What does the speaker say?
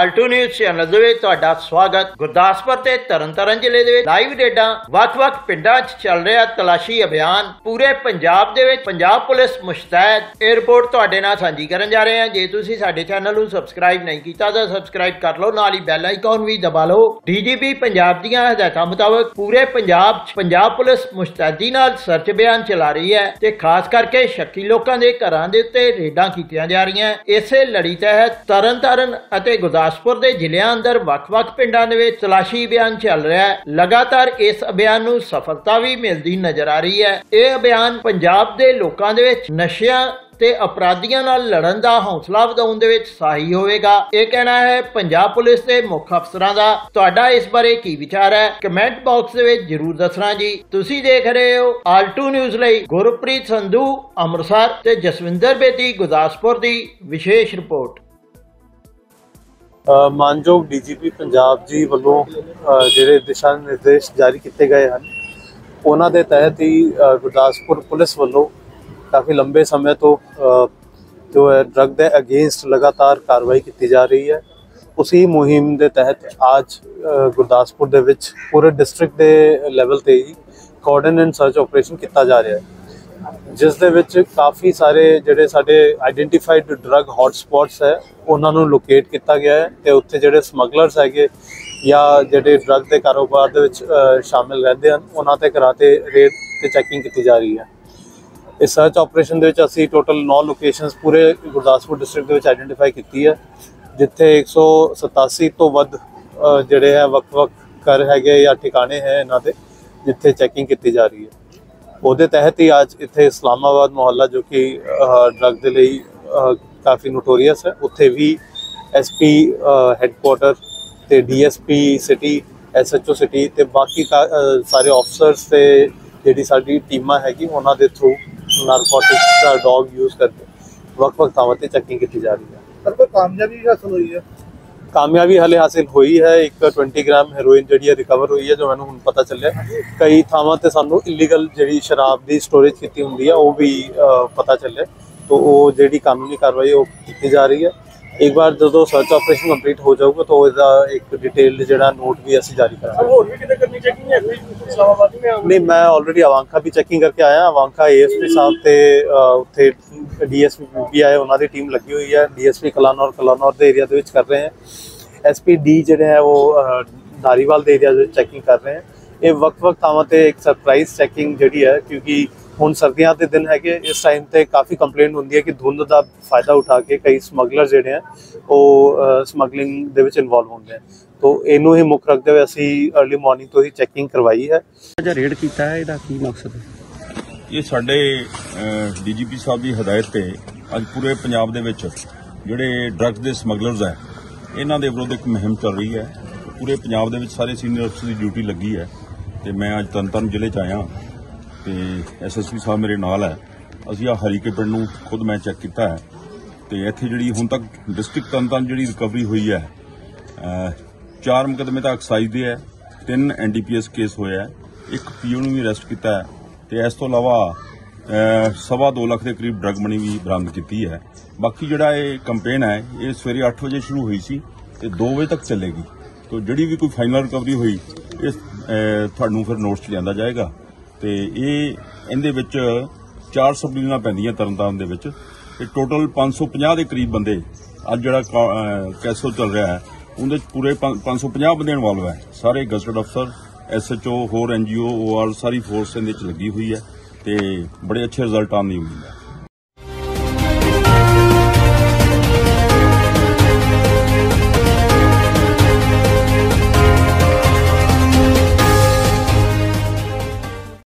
Alt news channel ਦੇ ਵਿੱਚ ਤੁਹਾਡਾ ਸਵਾਗਤ। ਗੁਰਦਾਸਪੁਰ ਤੇ ਤਰਨਤਾਰਨ ਜ਼ਿਲ੍ਹੇ ਦੇ ਵਿੱਚ ਲਾਈਵ ਡੇਟਾ ਵੱਖ-ਵੱਖ ਪਿੰਡਾਂ 'ਚ ਚੱਲ ਰਿਹਾ ਤਲਾਸ਼ੀ ਅਭਿਆਨ ਪੂਰੇ ਪੰਜਾਬ ਦੇ ਵਿੱਚ ਪੰਜਾਬ ਪੁਲਿਸ ਮੁਸ਼ਤੈਦ। ਇਹ ਰਿਪੋਰਟ ਤੁਹਾਡੇ ਨਾਲ ਸਾਂਝੀ ਕਰਨ ਜਾ ਰਹੇ ਹਾਂ। ਜੇ ਤੁਸੀਂ ਸਾਡੇ ਚੈਨਲ ਨੂੰ ਸਬਸਕ੍ਰਾਈਬ ਨਹੀਂ ਕੀਤਾ ਤਾਂ ਸਬਸਕ੍ਰਾਈਬ ਕਰ ਲਓ, ਨਾਲ ਹੀ ਬੈਲ ਆਈਕਨ ਵੀ ਦਬਾ ਲਓ। ਡੀਜੀਪੀ ਪੰਜਾਬ ਦੀਆਂ ਹਦਾਇਤਾਂ ਮੁਤਾਬਕ ਪੂਰੇ ਪੰਜਾਬ 'ਚ ਪੰਜਾਬ ਪੁਲਿਸ ਮੁਸ਼ਤੈਦੀ ਨਾਲ ਸਰਚ ਅਭਿਆਨ ਚਲਾ ਰਹੀ ਹੈ ਤੇ ਖਾਸ ਕਰਕੇ ਸ਼ੱਕੀ ਲੋਕਾਂ ਦੇ ਘਰਾਂ ਦੇ ਉੱਤੇ ਰੇਡਾਂ ਕੀਤੀਆਂ ਜਾ ਰਹੀਆਂ। ਇਸੇ ਲੜੀ ਤਹਿਤ ਤਰਨਤਾਰਨ ਅਤੇ ਗੁਰਦਾਸਪੁਰ ਦੇ ਜ਼ਿਲ੍ਹਿਆਂ ਅੰਦਰ ਵੱਖ-ਵੱਖ ਪਿੰਡਾਂ ਦੇ ਵਿੱਚ ਤਲਾਸ਼ੀ ਅਭਿਆਨ ਚੱਲ ਰਿਹਾ ਹੈ। ਲਗਾਤਾਰ ਇਸ ਅਭਿਆਨ ਨੂੰ ਸਫਲਤਾ ਵੀ ਮਿਲਦੀ ਨਜ਼ਰ ਆ ਰਹੀ ਹੈ। ਇਹ ਅਭਿਆਨ ਪੰਜਾਬ ਦੇ ਲੋਕਾਂ ਦੇ ਵਿੱਚ ਨਸ਼ਿਆਂ ਤੇ ਅਪਰਾਧੀਆਂ ਨਾਲ ਲੜਨ ਦਾ ਹੌਸਲਾ ਵਧਾਉਣ ਦੇ ਵਿੱਚ ਸਹਾਈ ਹੋਵੇਗਾ। ਇਹ ਕਹਿਣਾ ਹੈ ਪੰਜਾਬ ਪੁਲਿਸ ਦੇ ਮੁੱਖ ਅਫਸਰਾਂ ਦਾ। ਤੁਹਾਡਾ ਇਸ ਬਾਰੇ ਕੀ ਵਿਚਾਰ ਹੈ? ਕਮੈਂਟ ਬਾਕਸ ਦੇ ਵਿੱਚ ਜਰੂਰ ਦੱਸਣਾ ਜੀ। ਤੁਸੀਂ ਦੇਖ ਰਹੇ ਹੋ ਆਲਟੂ ਨਿਊਜ਼ ਲਈ ਗੁਰਪ੍ਰੀਤ ਸੰਧੂ ਅੰਮ੍ਰਿਤਸਰ ਤੇ ਜਸਵਿੰਦਰ ਬੇਦੀ ਗੁਰਦਾਸਪੁਰ ਦੀ ਵਿਸ਼ੇਸ਼ ਰਿਪੋਰਟ। ਮਾਨਯੋਗ ਡੀਜੀਪੀ ਪੰਜਾਬ ਜੀ ਵੱਲੋਂ ਜਿਹੜੇ ਦਿਸ਼ਾ ਨਿਰਦੇਸ਼ ਜਾਰੀ ਕੀਤੇ ਗਏ ਹਨ, ਉਹਨਾਂ ਦੇ ਤਹਿਤ ਹੀ ਗੁਰਦਾਸਪੁਰ ਪੁਲਿਸ ਵੱਲੋਂ काफ़ी लंबे समय तो जो है ड्रग के अगेंस्ट लगातार कार्रवाई की जा रही है। उसी मुहिम के तहत आज गुरदासपुर दे विच पूरे डिस्ट्रिक्ट के लैवल ते ही कोऑर्डिनेट एंड सर्च ऑपरेशन किया जा रहा है, जिस दे विच काफ़ी सारे जिहड़े साडे आइडेंटिफाइड ड्रग हॉटस्पॉट्स है उन्होंने लोकेट किया गया है ते उत्थे जिहड़े समगलर्स है या जिहड़े ड्रग के कारोबार दे विच शामिल रहते हैं उन्हां ते कराते रेड ते चैकिंग की जा रही है। इस सर्च ऑपरेशन के असी टोटल 9 लोकेशनस पूरे गुरदासपुर डिस्ट्रिक्ट आइडेंटिफाई की है, जिथे 187 तो वध जोड़े है वक्-वक् घर है या ठिकाने हैं इन्हों के जिथे चैकिंग की जा रही है। वो तहत ही आज इतने इस्लामाबाद मोहल्ला जो कि ड्रग के लिए काफ़ी नोटोरीअस है, उत्थे भी SP हैडकुआटर तो DSP सिटी SHO सिटी तो बाकी सारे ऑफिसर्स से जी साडी टीमां हैगी उन्हां दे थ्रू नारकोटिक्स का डॉग यूज़ करके वक्-वक् थावां ते चैकिंग की जा रही है। पर कोई कामयाबी हासिल हुई है? कामयाबी हाले हासिल हुई है। एक 20 ग्राम हेरोइन जी रिकवर हुई है, जो मैंने हुण पता चलिया। कई थावां ते सानू इलीगल जी शराब की स्टोरेज की हुंदी है वो भी पता चलिया, तो वो जी कानूनी कार्रवाई वो की जा रही है। एक बार जो सर्च ऑपरेशन कंप्लीट हो जाऊगा तो इसका एक डिटेल्ड जो नोट भी असी जारी करांगे। नहीं, मैं ऑलरेडी अवांखा भी चैकिंग करके आया। अवांखा ASP साहब ते उत्थे DSP भी आए, उन्होंने टीम लगी हुई है। DSP कलानौर के एरिया के कर रहे हैं। SP D जोड़े है वो धारीवाल के एरिया चैकिंग कर रहे हैं। ये वक्-वक् थावां ते एक सरप्राइज चैकिंग जी है, क्योंकि हुण सर्दियों के दिन है, इस टाइम पर काफ़ी कंप्लेंट होंगी है कि धुंध का फायदा उठा के कई समगलर जोड़े हैं वो समगलिंग दे विच इन्वॉल्व होंगे हैं। तो इनू ही मुख रखते हुए असी अर्ली मॉर्निंग तो ही चैकिंग करवाई है। रेड किया है, इसका की मकसद है? ये साडे DGP साहब की हदायत ते अज पूरे पंजाब दे विच जिहड़े ड्रग्स के समगलर्स है इन्हां दे विरुद्ध एक मुहिम चल रही है। पूरे पंजाब दे विच सारे सीनियर अफसर की ड्यूटी लगी है तो मैं अज तरनताਰਨ जिले च आया तो SSP साहब मेरे नाल है। असीं आ हरीके पिंड नूं खुद मैं चैक किया है तो इत्थे जिहड़ी हुण तक डिस्ट्रिक्ट तरनताਰਨ जिहड़ी रिकवरी हुई है 4 मुकदमे तो एक्साइज दे है, 3 NDPS केस होया है, 1 PO नूं भी अरेस्ट किया है तो इस तो इलावा 2.25 लाख के करीब ड्रग मनी भी बरामद की है। बाकी जिहड़ा ये कंपेन है ये सवेरे 8 बजे शुरू हुई सी ते 2 बजे तक चलेगी। तो जिहड़ी भी कोई फाइनल रिकवरी हुई इस तुहानूं फिर नोट्स च लिआंदा जाएगा। तो ये इहदे विच 4 सब डिवीजनां पैंदियां तरनताਰਨ दे विच ते टोटल 550 के करीब बंदे अज जिहड़ा कैसो चल रहा है उहदे पूरे 550 बंदे इन्वॉल्व है। सारे गजटेड अफसर SHO होर NGO OR सारी फोर्स इहदे च लगी हुई है तो बड़े अच्छे रिजल्ट आने की उम्मीद है।